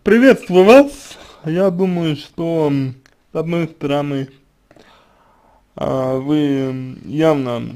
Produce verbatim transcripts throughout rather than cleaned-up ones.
Приветствую вас. Я думаю, что м, с одной стороны, а, вы явно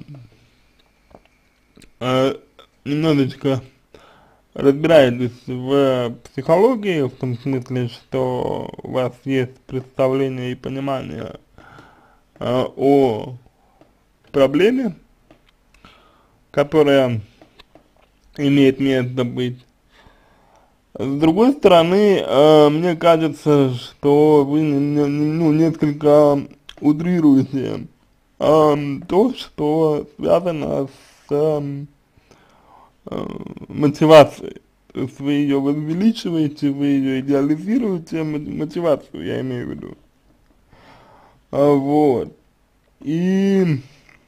а, немножечко разбираетесь в психологии, в том смысле, что у вас есть представление и понимание а, о проблеме, которая имеет место быть. С другой стороны, э, мне кажется, что вы не- не- ну, несколько утрируете ам, то, что связано с ам, э, мотивацией. То есть вы ее возвеличиваете, вы ее идеализируете, мо- мотивацию я имею в виду. А, вот. И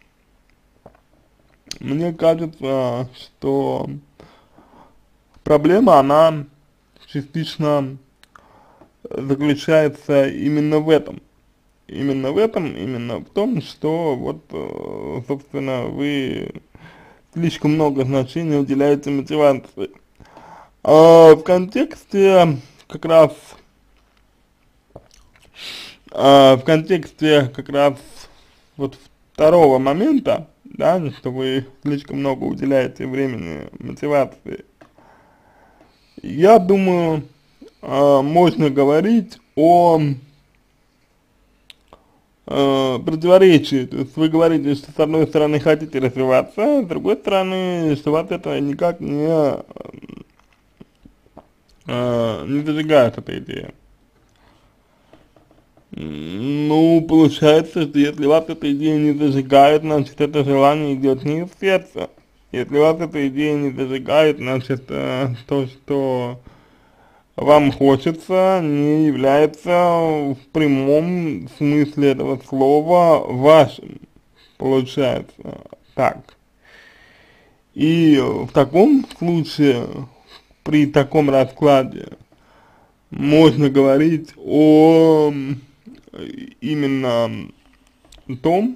мне кажется, что проблема, она частично заключается именно в этом. Именно в этом, именно в том, что вот, э, собственно, вы слишком много значения уделяете мотивации. А в контексте как раз, а в контексте как раз вот второго момента, да, что вы слишком много уделяете времени мотивации, я думаю, а, можно говорить о э, противоречии. То есть вы говорите, что с одной стороны хотите развиваться, а с другой стороны, что вас это никак не, э, не зажигает эта идея. М, Ну, получается, что если вас эта идея не зажигает, значит это желание идет не из сердца. Если вас эта идея не зажигает, значит э, то, что вам хочется, не является в прямом смысле этого слова вашим, получается так. И в таком случае, при таком раскладе, можно говорить о м, именно том,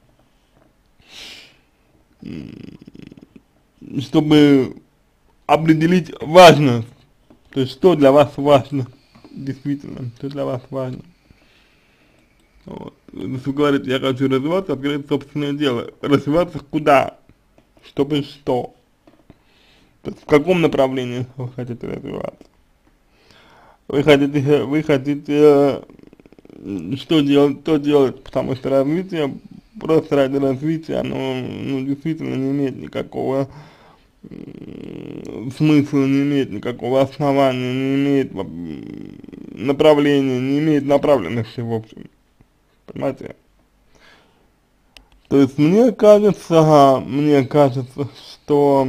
чтобы определить важность, то есть что для вас важно, действительно, что для вас важно. Вот. Если вы говорите, я хочу развиваться, открыть собственное дело. Развиваться куда? Чтобы что? То есть в каком направлении вы хотите развиваться? Вы хотите, вы хотите э, что делать, то делать, потому что развитие, просто ради развития, оно ну, действительно не имеет никакого м, смысла, не имеет никакого основания, не имеет м, направления, не имеет направленности, в общем, понимаете? То есть мне кажется, ага, мне кажется, что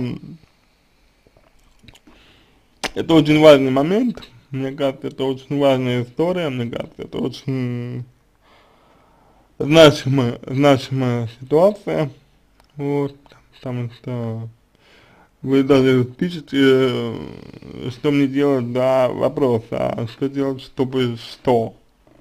это очень важный момент, мне кажется, это очень важная история, мне кажется, это очень значимая, значимая ситуация, вот, потому что вы даже пишете, э, что мне делать, да, вопрос, а что делать, чтобы что?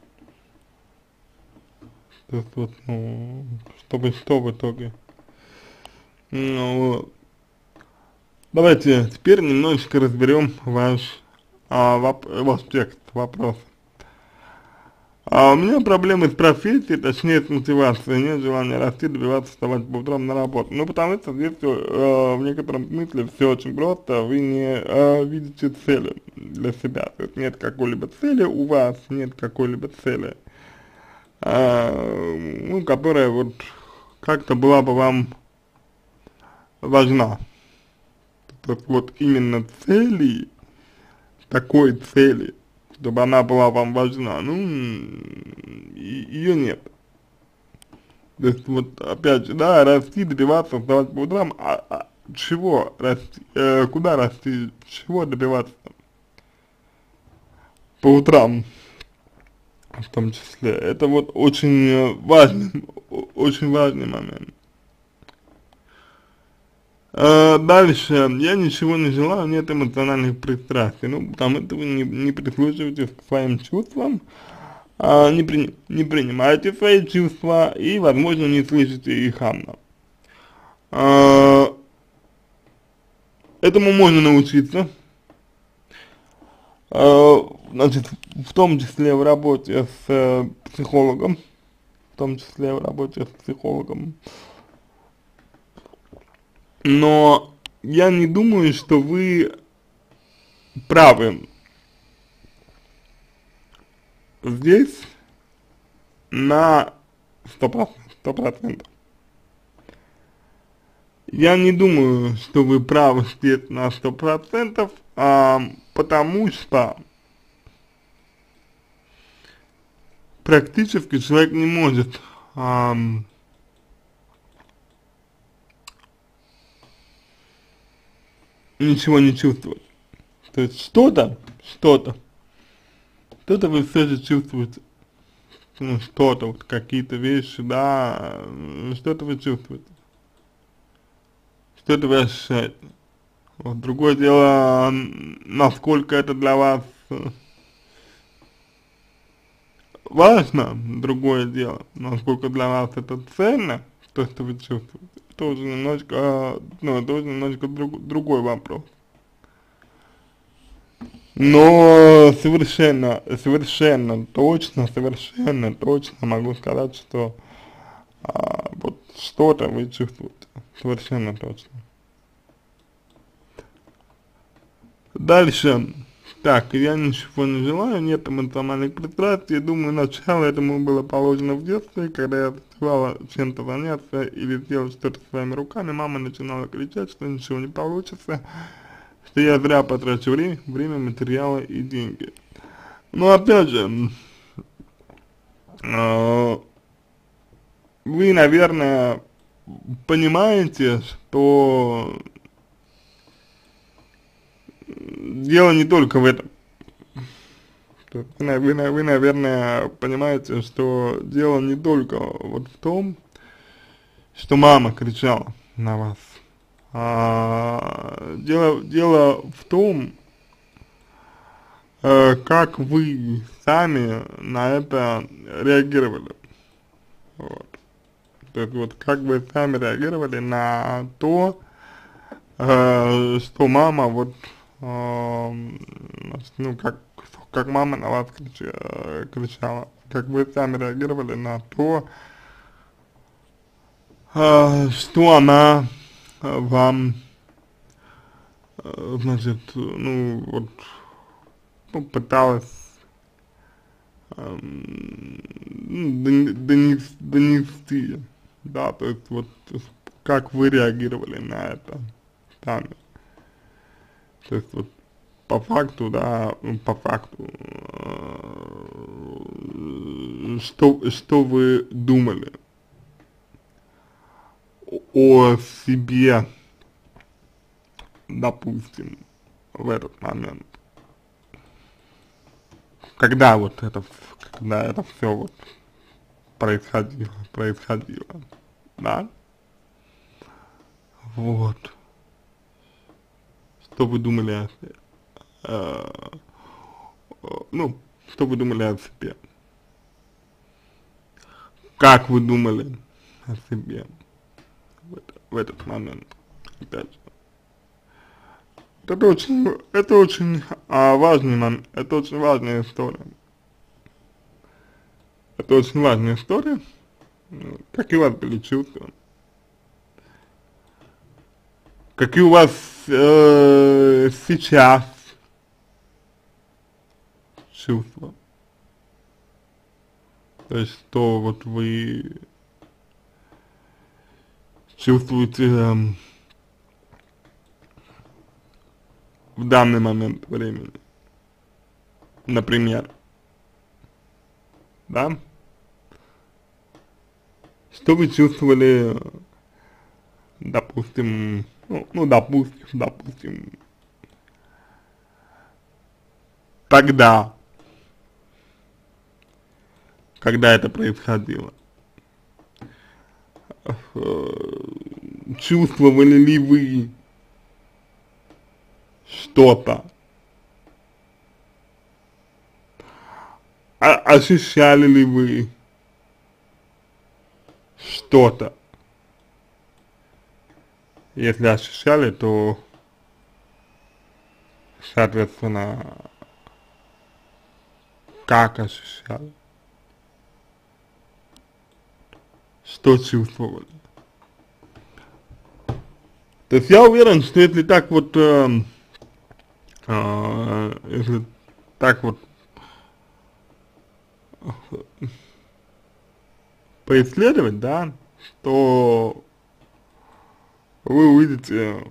То есть вот, ну, чтобы что в итоге? Ну, вот. Давайте теперь немножечко разберем ваш, а, воп ваш текст вопроса. А у меня проблемы с профессией, точнее с мотивацией, нет желания расти, добиваться, вставать по утрам на работу. Ну, потому что здесь всё, э, в некотором смысле все очень просто, вы не э, видите цели для себя, то есть нет какой-либо цели у вас, нет какой-либо цели, э, ну, которая вот как-то была бы вам важна. То есть вот именно цели, такой цели, чтобы она была вам важна, ну, ее нет. То есть вот опять же, да, расти, добиваться, вставать по утрам, а, а чего расти, э, куда расти, чего добиваться по утрам в том числе, это вот очень э, важный, о- очень важный момент. А дальше, я ничего не желаю, нет эмоциональных пристрастий, ну, потому что вы не, не прислушиваетесь к своим чувствам, а, не, при, не принимаете свои чувства и, возможно, не слышите их равно. А, этому можно научиться, э, значит, в том числе в работе с э, психологом, в том числе в работе с психологом. Но я не думаю, что вы правы здесь на сто процентов. Я не думаю, что вы правы здесь на сто процентов, а, потому что практически человек не может а, ничего не чувствовать. То есть что-то, что-то, что-то вы все же чувствуете. Ну, что-то, вот какие-то вещи, да, что-то вы чувствуете. Что-то вы ощущаете. Вот, другое дело, насколько это для вас важно, другое дело, насколько для вас это ценно, то, что вы чувствуете, это уже немножко, ну, это уже немножко друг, другой вопрос. Но совершенно, совершенно точно, совершенно точно могу сказать, что а, вот что-то вы чувствуете, совершенно точно. Дальше. Так, я ничего не желаю, нет эмоциональных пристрастий. Думаю, начало этому было положено в детстве, когда я успевала чем-то заняться или сделать что-то своими руками. Мама начинала кричать, что ничего не получится, что я зря потрачу время, время, материалы и деньги. Но опять же, э, вы, наверное, понимаете, что дело не только в этом. Вы, вы, вы, наверное, понимаете, что дело не только вот в том, что мама кричала на вас. А, дело, дело в том, э, как вы сами на это реагировали. Вот. То есть вот как вы сами реагировали на то, э, что мама вот, э, ну как, как мама на вас крич, э, кричала, как вы сами реагировали на то, э, что она э, вам, э, значит, ну вот, ну, пыталась э, донести, донести, да, то есть вот как вы реагировали на это сами. То есть вот по факту, да, по факту, э, что, что вы думали о себе, допустим, в этот момент, когда вот это, когда это все вот происходило, происходило, да, вот, что вы думали о себе, э, ну, что вы думали о себе, как вы думали о себе в, это, в этот момент, опять же. Это очень, это очень а, важный момент, это очень важная история. Это очень важная история, какие у вас были чувства, какие у вас э, сейчас чувства. То есть, что вот вы чувствуете э, в данный момент времени, например, да? Что вы чувствовали, допустим, ну, ну допустим, допустим, тогда, когда это происходило? Чувствовали ли вы что-то? А ощущали ли вы что-то? Если ощущали, то, соответственно, как ощущали, что чувствовали. То есть я уверен, что если так вот, э, э, если так вот поисследовать, да, то вы увидите,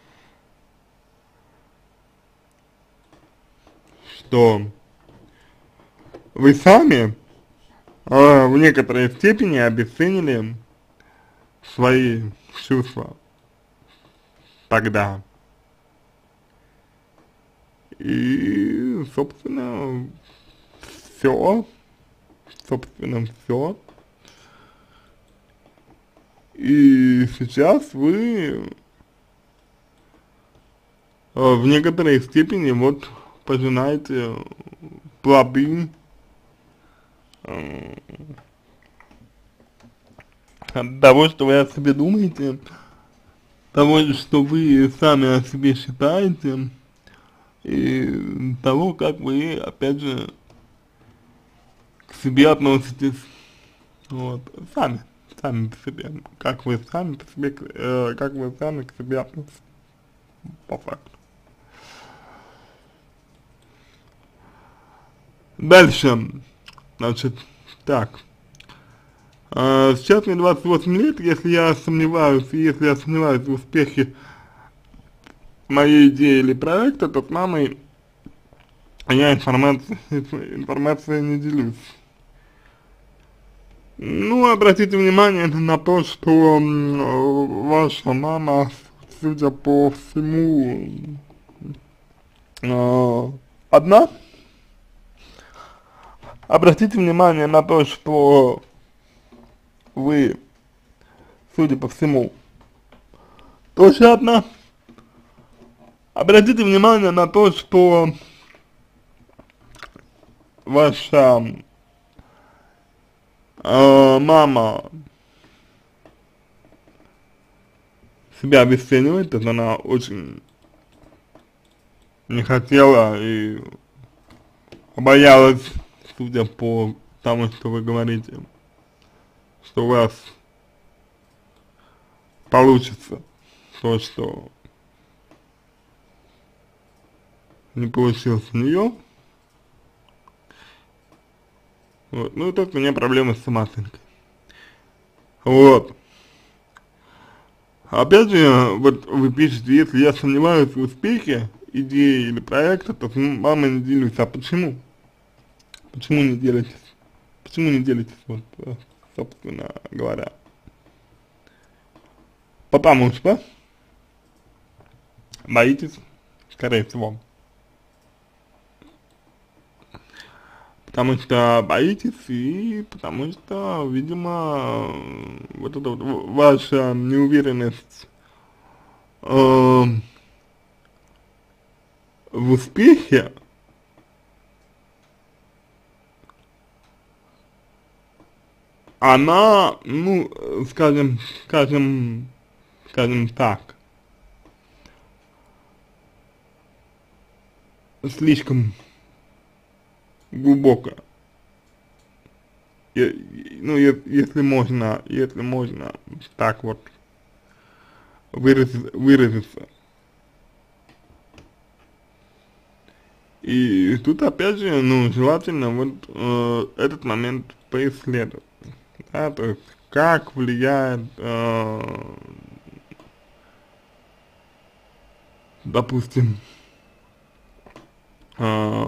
что вы сами э, в некоторой степени обесценили свои чувства тогда. И, собственно, все, собственно, все. И сейчас вы э, в некоторой степени вот пожинаете плоды э, от того, что вы о себе думаете, того, что вы сами о себе считаете, и того, как вы, опять же, к себе относитесь, вот, сами, сами к себе, как вы сами к себе, э, как вы сами к себе относитесь, по факту. Дальше, значит, так, э, сейчас мне двадцать восемь лет, если я сомневаюсь, если я сомневаюсь в успехе моей идеи или проекта, то с мамой я информацией, информацией не делюсь. Ну, обратите внимание на то, что м, ваша мама, судя по всему, э, одна. Обратите внимание на то, что вы, судя по всему, тоже одна. Обратите внимание на то, что ваша э, мама себя обесценивает, это она очень не хотела и боялась, судя по тому, что вы говорите, что у вас получится то, что не получилось у нее. Вот. Ну, тут у меня проблемы с самооценкой. Вот. Опять же, вот вы пишете, если я сомневаюсь в успехе идеи или проекта, то с мамой не делюсь. А почему? Почему не делитесь? Почему не делитесь, вот, собственно говоря? Потому что боитесь, скорее всего. Потому что боитесь и потому что, видимо, вот эта вот ваша неуверенность э, в успехе, она, ну, скажем, скажем, скажем так, слишком глубоко. И, ну, если можно, если можно так вот выразиться, выразиться. И тут опять же, ну, желательно вот э, этот момент поисследовать, да, то есть как влияет, э, допустим, э,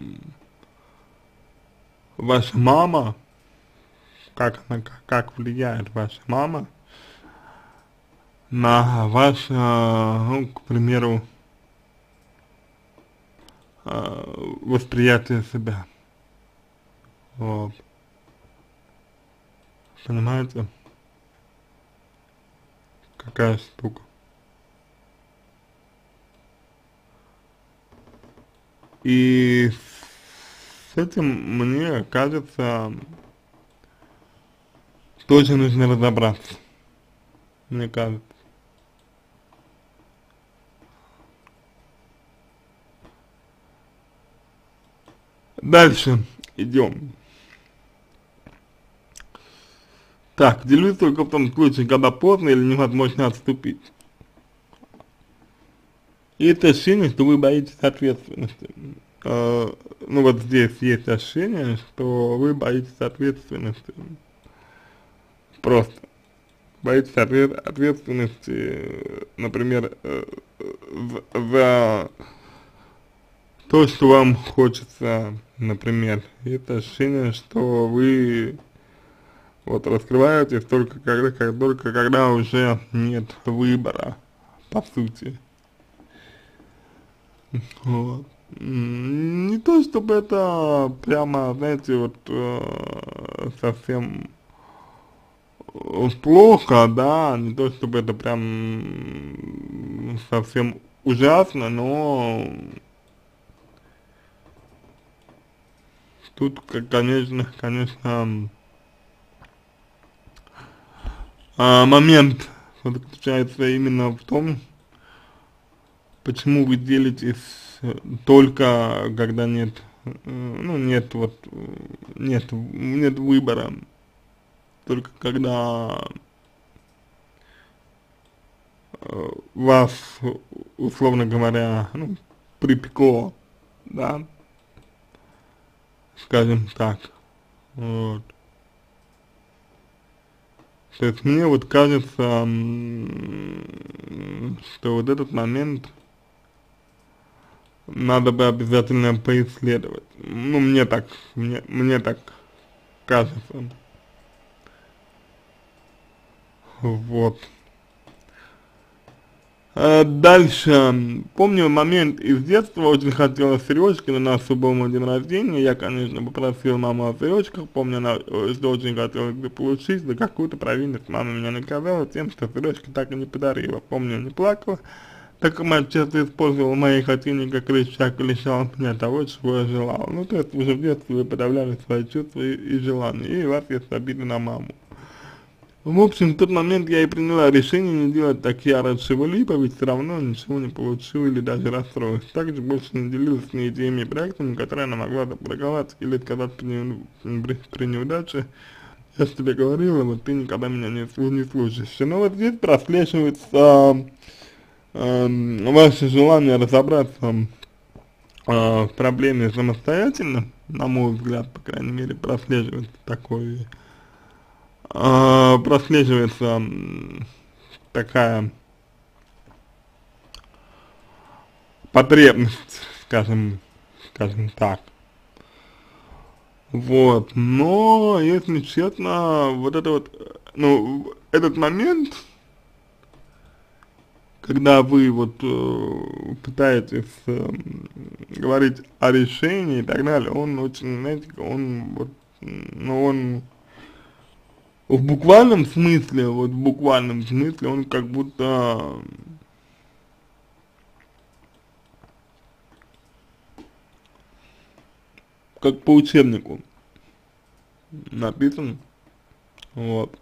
ваша мама, как она, как влияет ваша мама на ваше, ну, к примеру, э, восприятие себя, вот, понимаете, какая штука. И с этим, мне кажется, тоже нужно разобраться, мне кажется. Дальше. идем. Так, делюсь только в том случае, когда поздно или невозможно отступить. И это ощущение, что вы боитесь ответственности. Э, ну вот здесь есть ощущение, что вы боитесь ответственности. Просто боитесь ответ, ответственности, например, э, за то, что вам хочется, например. И это ощущение, что вы вот раскрываетесь только когда, как, только когда уже нет выбора, по сути. Вот. Не то, чтобы это прямо, знаете, вот э, совсем плохо, да, не то, чтобы это прям совсем ужасно, но тут, конечно, конечно, момент заключается именно в том, почему вы делитесь только когда нет, ну, нет вот, нет, нет выбора, только когда вас, условно говоря, ну, припекло, да, скажем так, вот. То есть мне вот кажется, что вот этот момент надо бы обязательно поисследовать. Ну, мне так, мне, мне так кажется. Вот. А дальше, помню момент из детства, очень хотела сережки на нашему был день рождения, я, конечно, попросил маму о сережках, помню, она что очень хотела их получить, за какую-то провинность мама меня наказала тем, что сережки так и не подарила, помню, не плакала, так как мать часто использовала мои хотения как рычаг и лишала меня того, чего я желал. Ну, то есть уже в детстве вы подавляли свои чувства и, и желания, и у вас есть обида на маму. В общем, в тот момент я и приняла решение не делать так яро чего-либо, ведь все равно ничего не получил или даже расстроился. Также больше не делилась с ней идеями и проектами, которые она могла запаковать или отказать при, при, при неудаче. Я же тебе говорила, вот ты никогда меня не, не слушаешь. Но вот здесь прослеживается э, ваше желание разобраться э, в проблеме самостоятельно, на мой взгляд, по крайней мере, прослеживается такой Uh, прослеживается такая потребность, скажем, скажем так. Вот, но, если честно, вот это вот, ну, этот момент, когда вы вот э, пытаетесь э, говорить о решении и так далее, он очень, знаете, он вот, ну, он в буквальном смысле, вот в буквальном смысле он как будто как по учебнику написан, вот.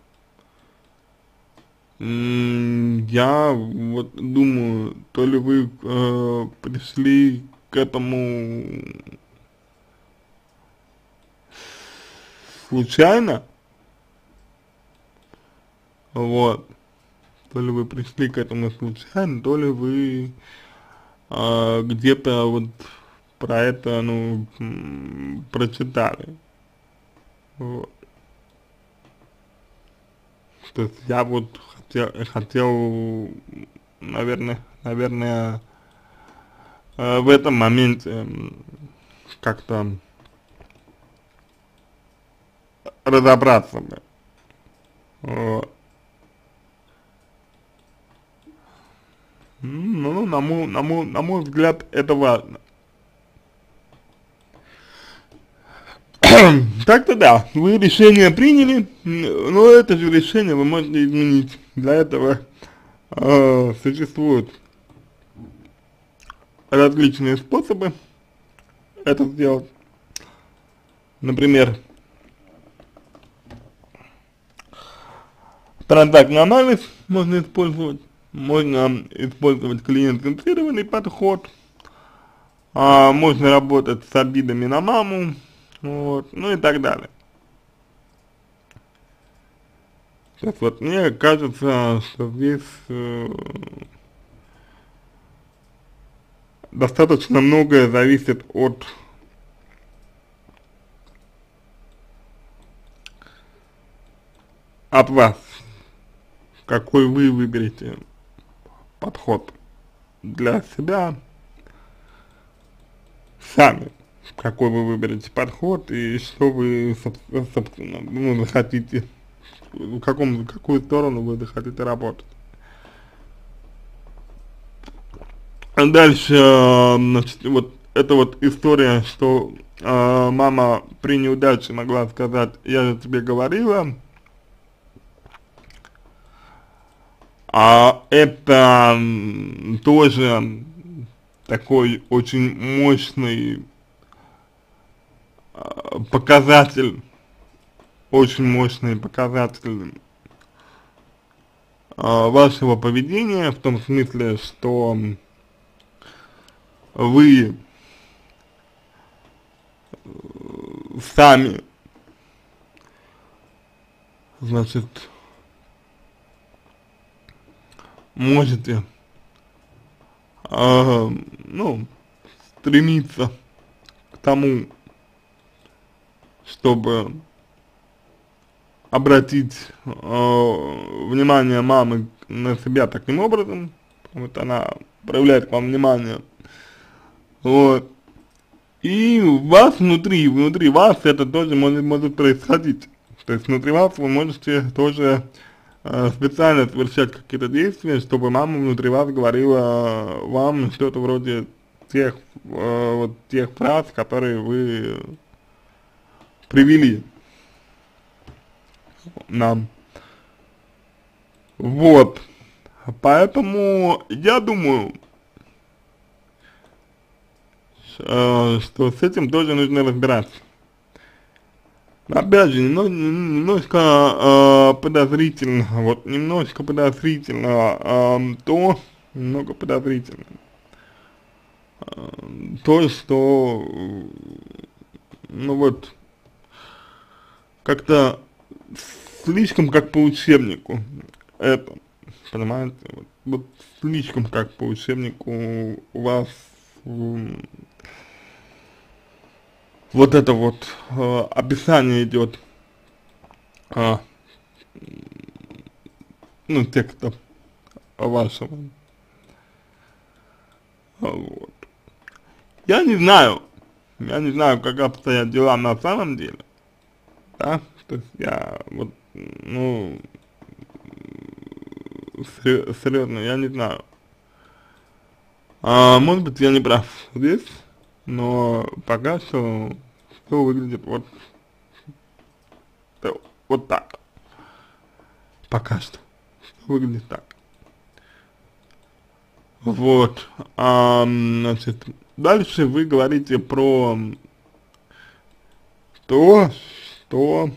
Я вот думаю, то ли вы э, пришли к этому случайно, вот, то ли вы пришли к этому случайно, то ли вы э, где-то вот про это, ну, прочитали, вот. То есть я вот хотел, хотел наверное, наверное, э, в этом моменте как-то разобраться, бы, вот. Ну, на мой, на мой, на мой взгляд, это важно. Так-то да, вы решение приняли, но это же решение вы можете изменить. Для этого э, существуют различные способы это сделать. Например, транзактный анализ можно использовать. Можно использовать клиент-центрированный подход, а, можно работать с обидами на маму, вот, ну и так далее. То есть вот мне кажется, что здесь э, достаточно многое зависит от от вас, какой вы выберете подход для себя сами, какой вы выберете подход и что вы, собственно, ну, захотите, в каком, в какую сторону вы захотите работать. А дальше, э, значит, вот эта вот история, что э, мама при неудаче могла сказать: я же тебе говорила, а это м, тоже такой очень мощный э, показатель, очень мощный показатель э, вашего поведения, в том смысле, что вы сами, значит, можете, э, ну, стремиться к тому, чтобы обратить э, внимание мамы на себя таким образом, вот она проявляет к вам внимание, вот, и у вас внутри, внутри вас это тоже может, может происходить, то есть внутри вас вы можете тоже э, специально совершать какие-то действия, чтобы мама внутри вас говорила вам что-то вроде тех, э, вот тех фраз, которые вы привели нам. Вот, поэтому я думаю, э, что с этим тоже нужно разбираться. Опять же, немного, немножко э, подозрительно, вот немножко подозрительно э, то, немного подозрительно, э, то, что, ну вот, как-то слишком как по учебнику это, понимаете, вот, вот слишком как по учебнику у вас м, вот это вот э, описание идет, э, ну, текста вашего, вот. Я не знаю, я не знаю, как обстоят дела на самом деле, да, то есть я вот, ну, серьезно, я не знаю. А, может быть, я не прав здесь, но пока что все выглядит вот, вот так. Пока что выглядит так. Вот, а, значит, дальше вы говорите про то, что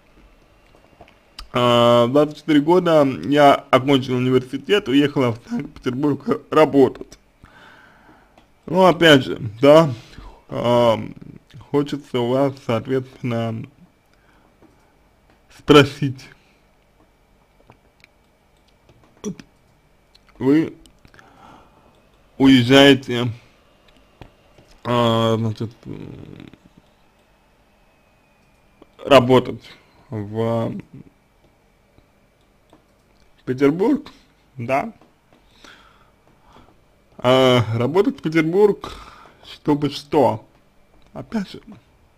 а, в двадцать четыре года я окончил университет, уехала в Санкт-Петербург работать. Ну, опять же, да, а, хочется у вас, соответственно, спросить, вот вы уезжаете, а, значит, работать в Петербург, да, а, работать в Петербург, чтобы что? Опять же,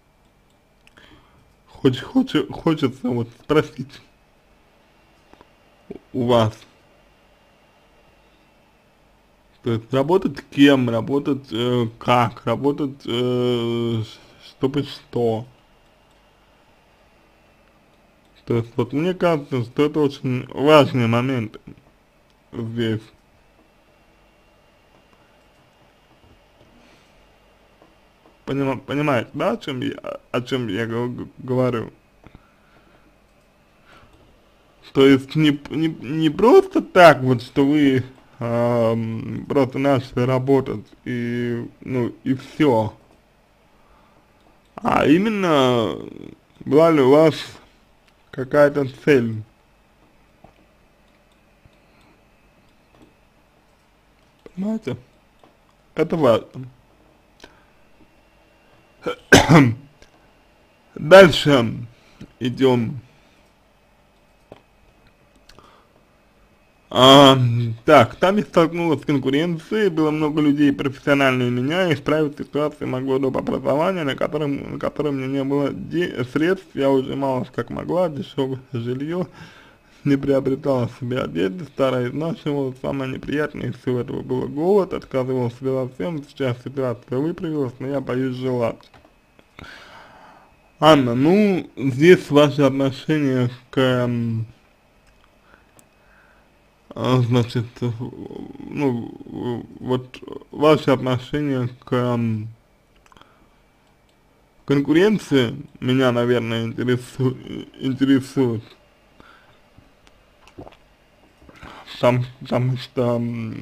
хоч, хоч, хочется вот спросить у вас, то есть работать кем, работать э, как, работать э, чтобы что. То есть вот мне кажется, что это очень важный момент здесь. Поним, понимаете, да, о чем я, о чем я говорю? То есть не, не, не просто так вот, что вы э, просто начали работать и, ну, и все. а именно, была ли у вас какая-то цель. Понимаете? Это важно. Дальше идем. А, так, там я столкнулась с конкуренцией, было много людей профессиональнее меня, и исправить ситуацию могло доп. Образования, на котором, на котором у меня не было средств, я ужималась как могла, дешевое жилье, не приобретала себе одежды, старая изнашивала, самое неприятное из всего этого было голод, отказывала себе во всем, сейчас ситуация выправилась, но я боюсь желать. Анна, ну, здесь ваше отношение к, эм, а, значит, ну, вот ваше отношение к эм, конкуренции меня, наверное, интересу, интересует. Там, потому что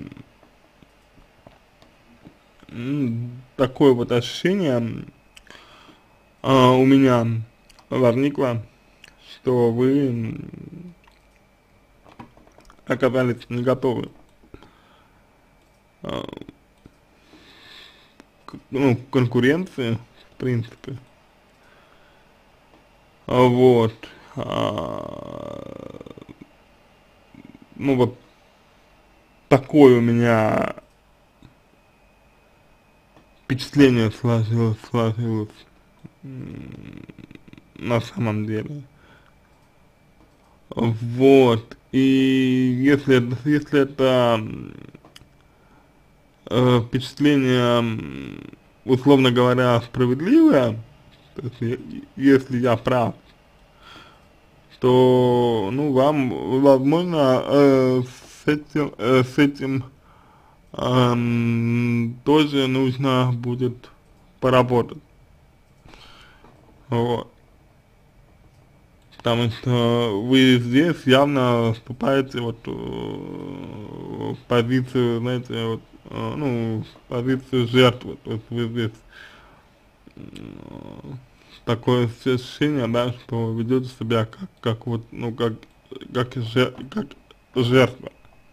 м, такое вот ощущение а, у меня возникло, что вы м, оказались не готовы а, к, ну, к конкуренции, в принципе. А, вот. А, ну вот такое у меня впечатление сложилось, сложилось на самом деле. Вот. И если, если это э, впечатление, условно говоря, справедливое, то есть, если я прав, то, ну, вам, возможно, э, с этим, э, с этим эм, тоже нужно будет поработать. Вот. Потому что вы здесь явно вступаете вот э, в позицию, знаете, вот, э, ну, в позицию жертвы. То есть вы здесь э, такое ощущение, да, что вы ведете себя как, как вот, ну, как, как, жер, как жертва.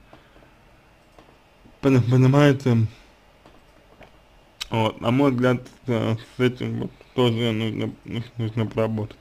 Пони- Понимаете? Вот, на мой взгляд, э, с этим вот тоже нужно, нужно поработать.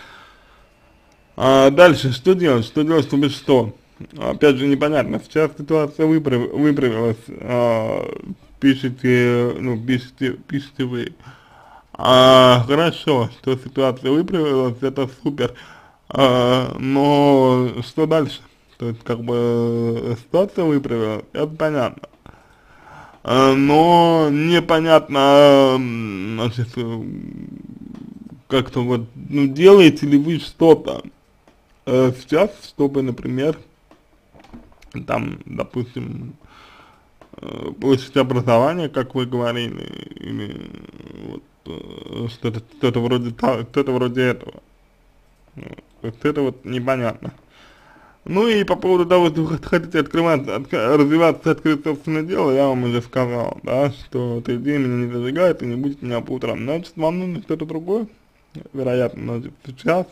А дальше, что делать? Что делать, чтобы что? Опять же, непонятно. Сейчас ситуация выправ, выправилась. А, пишите, ну, пишите, пишите вы. А, хорошо, что ситуация выправилась, это супер. А, но что дальше? То есть, как бы, ситуация выправилась, это понятно. А, но непонятно, м, значит, э, как-то вот, ну, делаете ли вы что-то э, сейчас, чтобы, например, там, допустим, э, получить образование, как вы говорили, или вот э, что-то что-то вроде та- что-то вроде этого. Вот. То есть это вот непонятно. Ну и по поводу того, что вы хотите открывать, отка- развиваться, открыть собственное дело, я вам уже сказал, да, что эта идея меня не зажигает и не будет меня по утрам. Значит, вам нужно что-то другое, вероятно, значит, сейчас.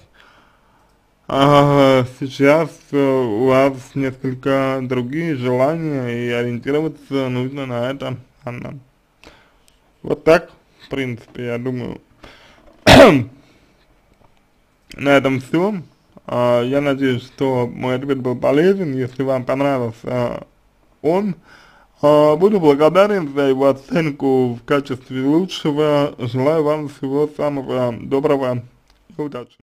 А сейчас э, у вас несколько другие желания, и ориентироваться нужно на это, Анна. Вот так, в принципе, я думаю. На этом все. А, я надеюсь, что мой ответ был полезен. Если вам понравился он, а, буду благодарен за его оценку в качестве лучшего. Желаю вам всего самого доброго и удачи.